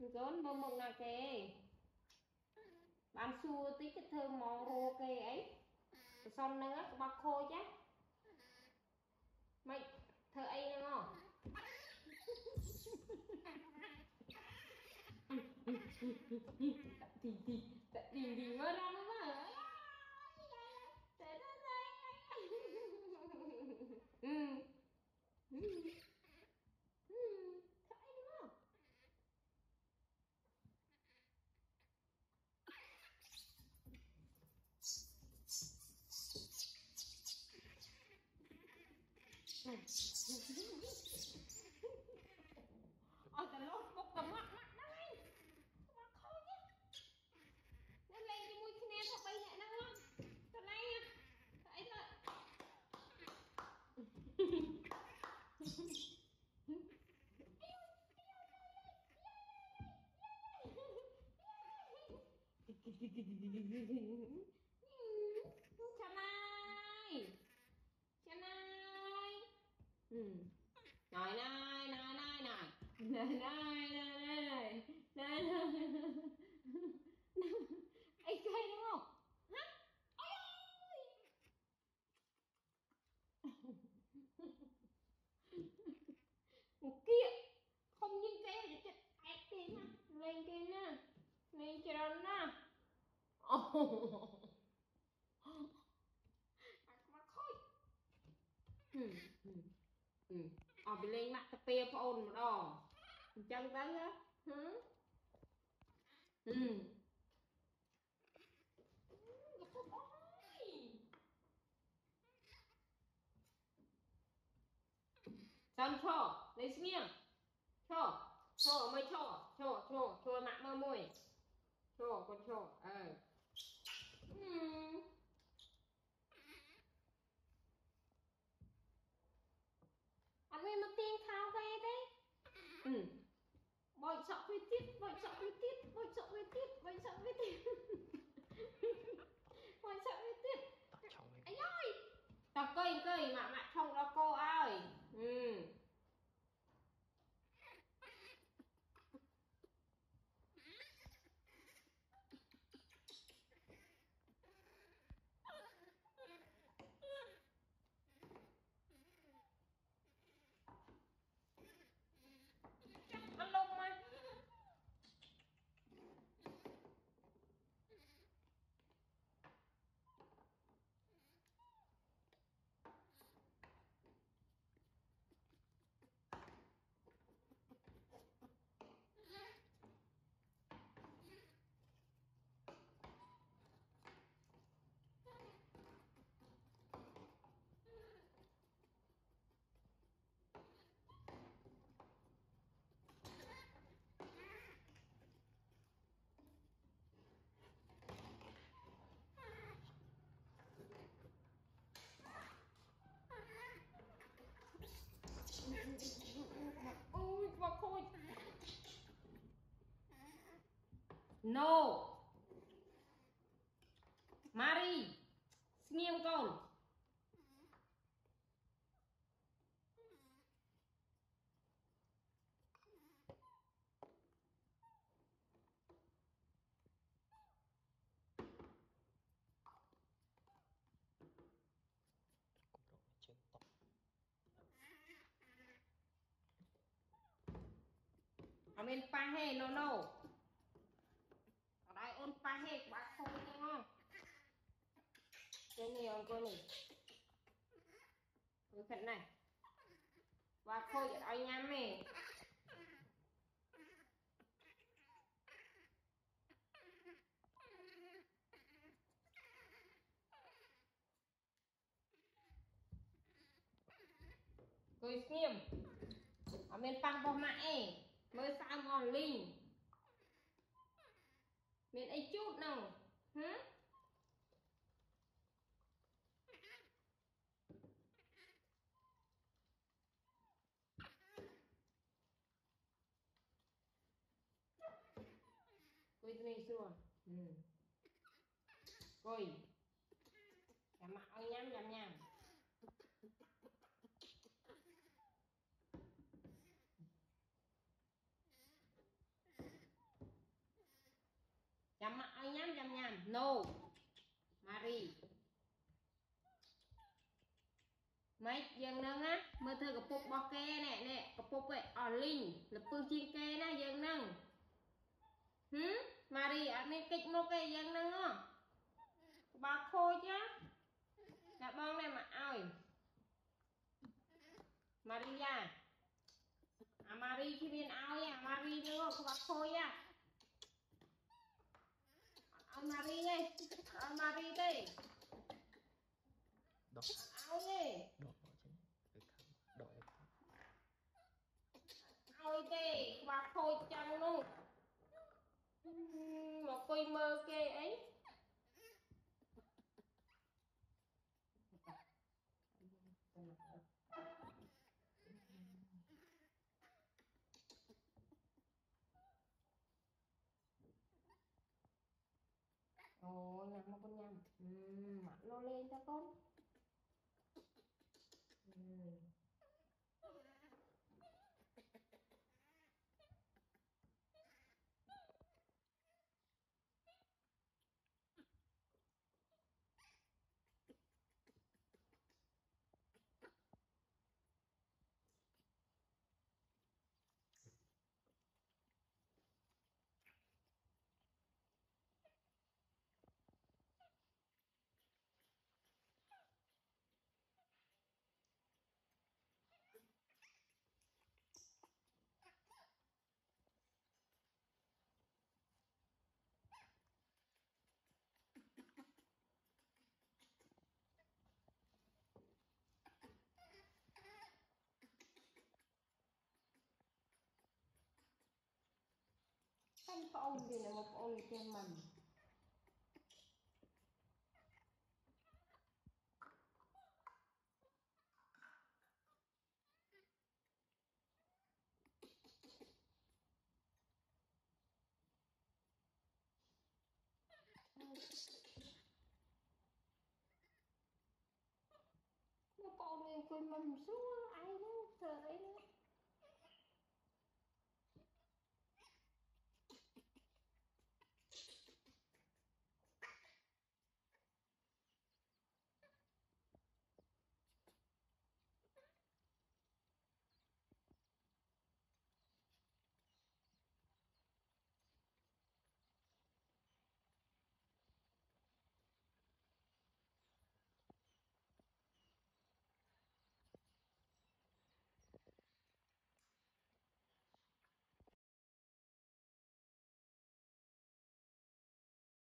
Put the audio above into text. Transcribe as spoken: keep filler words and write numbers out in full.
Rốn bông mộng nào kê bạn xua tí cái thơ mong rô kê ấy xong nữa có bác khô chứ mày thơ ấy nữa không thì thì thì thì mơ ra nó mà ừ ôi tao lốt bốc tầm mắt mắt nó lên mắt khô nhá nó lên cái mũi kia thật bay nhẹ năng không tao lên nha thấy rồi Chà này Chà này ừ. Nói này nói này này này này này này này ấy cây đúng không hả ôi một kia không những cái để chết ép kia nè lên kia nè lên kia đó nè ồ mà khôi ừ ừ ừ ở bên lên mặt cà phê phô ồn một đòn chân tới á hử ừ xong cho lấy xin nghiêng cho cho mới cho cho cho cho mạng mơ môi cho con cho ờ ừ anh em một tiếng thao về đấy ừ bội sợ với tiếp bội sợ với tiếp bội sợ với tiếp bội sợ với tiếp bội sợ với tiếp anh ơi tao cây cây mà mẹ không đó cô ơi ừ ăn lông mà ôi bà khôi no Mari nghiêng con trên tóc ở bên pa he no no ở đây ôn pa he của bác khôi đúng không cái này ông cô này cái phần này và khôi ở đây nhám mẹ cười nghiêm ở bên pang bò mãi mới sao ngon linh bên ấy chút nào hả cười này xưa ừ cười nhắm mặt ơi nhắm nhắm nhắm no Marie mấy dân nâng á mơ thơ cái phục bọc kê nè nè cái phục vậy ở linh là phương chiên kê nè dân nâng hứ Marie ở bên kịch một cái dân nâng á bọc thôi chứ là bong này mà ơi Maria à Marie khi bên ao nha Marie nữa có bọc thôi nha ao Marie đây ao Marie đây Đỏ. ao đi Đỏ chứ. Đỏ. ao đi bọc thôi chân luôn một coi mơ kê ấy ồ nằm một con nhầm uhm, mặt nó lên cho con uhm. Anh có ông gì là một ông đi xem mình nó có ông đi quên mình xuống ai đó trời ấy